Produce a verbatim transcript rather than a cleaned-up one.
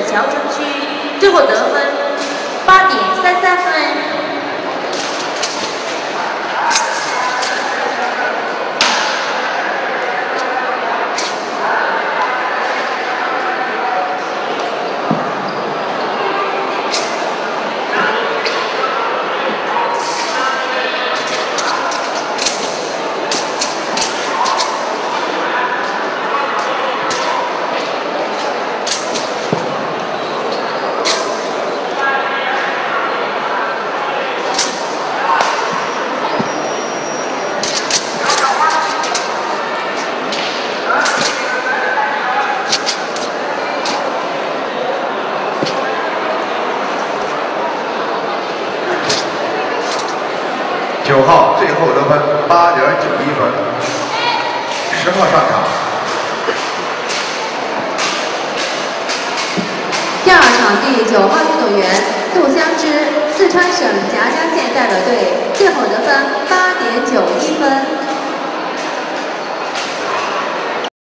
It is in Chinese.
乔城区，最后得分八点三三分。 九号最后得分八点九一分，十号上场。 第二场第九号运动员杜香芝，四川省夹江县。